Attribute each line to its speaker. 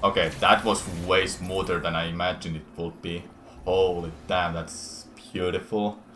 Speaker 1: Okay, that was way smoother than I imagined it would be. Holy damn, that's beautiful.